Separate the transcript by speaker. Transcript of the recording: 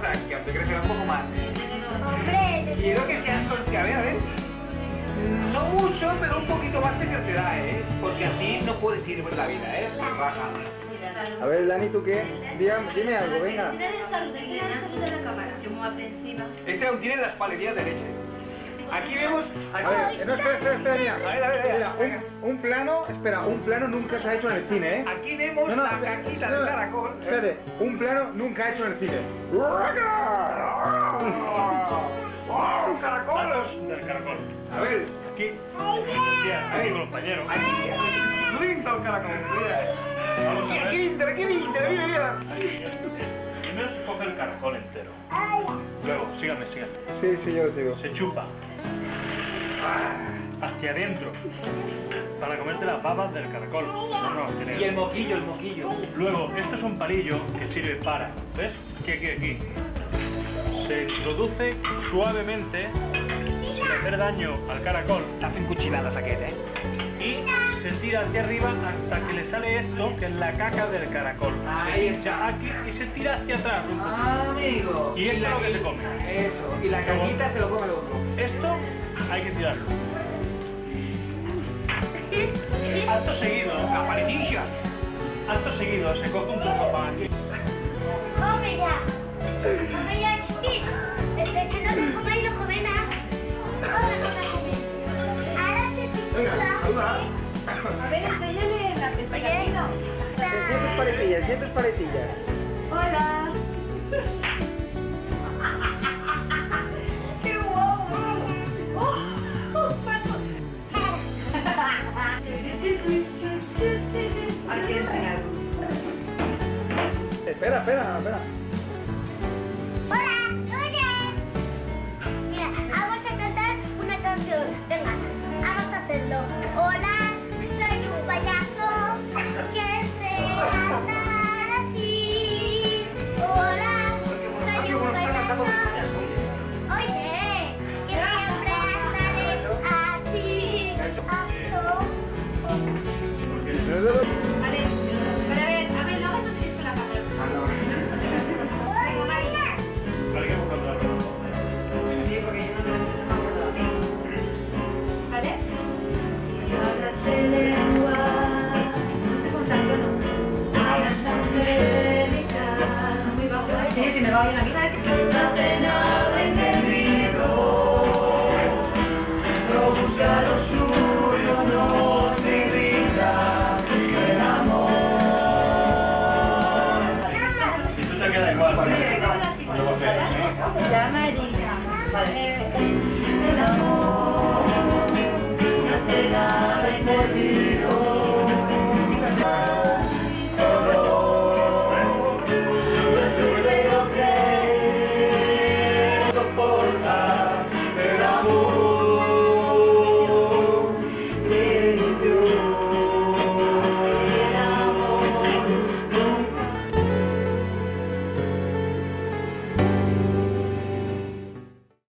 Speaker 1: que aún te crecerá un poco más, ¿eh?
Speaker 2: Hombre,
Speaker 1: Quiero que seas consciente. A ver. No mucho, pero un poquito más te crecerá, ¿eh? Porque así no puedes ir por la vida, ¿eh? Por baja.
Speaker 3: A ver, Dani, ¿tú qué? Dime algo, venga.
Speaker 2: enseñar el saludo de la cámara, que muy aprensiva.
Speaker 1: Este aún tiene las paletillas de leche. Aquí vemos...
Speaker 3: A ver, no, espera, mira.
Speaker 1: A ver,
Speaker 3: Mira, un plano nunca se ha hecho en el cine, ¿eh?
Speaker 1: Aquí vemos la caquita del caracol.
Speaker 3: Espérate, un plano nunca hecho en el cine.
Speaker 1: ¡Caracolos!
Speaker 4: Del caracol.
Speaker 1: A ver, aquí...
Speaker 4: Aquí, compañero.
Speaker 1: Aquí, rinza el caracol, mira.
Speaker 4: Vamos a ver.
Speaker 1: Aquí, mira.
Speaker 4: Primero se coge el caracol entero. Luego, síganme.
Speaker 3: Sí, yo lo sigo.
Speaker 4: Se chupa hacia adentro para comerte las babas del caracol. No, tiene...
Speaker 1: Y el moquillo.
Speaker 4: Luego, esto es un palillo que sirve para... ¿Ves? Aquí. Se introduce suavemente, sin hacer daño al caracol.
Speaker 1: Está haciendo cuchilladas aquel, ¿eh?
Speaker 4: Y se tira hacia arriba hasta que le sale esto, que es la caca del caracol.
Speaker 1: Ahí
Speaker 4: Se echa aquí y se tira hacia atrás un poquito.
Speaker 1: Amigo.
Speaker 4: Y esto es lo que se come.
Speaker 1: Eso. Y la caquita se lo come el otro.
Speaker 4: Esto hay que tirarlo. Acto seguido,
Speaker 1: La paletilla.
Speaker 4: acto seguido se coge un trozo de pan aquí.
Speaker 2: ¡Come ya! ¡Come ya, chiqui! Estoy haciendo que coma y no come nada. Ahora se titula...
Speaker 1: Saluda.
Speaker 2: A ver, enséñale la pestañina.
Speaker 3: Sientes paletillas.
Speaker 2: Hola. ¡Qué guapo! Hay que enseñarlo.
Speaker 3: Espera.
Speaker 2: Hola, oye. Mira, vamos a cantar una canción. Venga, vamos a hacerlo. Hola, soy un payaso que sé cantar así. Hola, soy un payaso. Oye, que siempre andaré así. Vale, pero a ver, no vas a utilizar la cámara.
Speaker 4: Hay que buscar la ropa.
Speaker 5: Sí, porque yo no me acuerdo de mí.
Speaker 2: ¿Vale?
Speaker 5: Si hablas en lengua, no sé cómo está el tono. Hablas angélicas, muy bajo. Sí, me va bien a mí.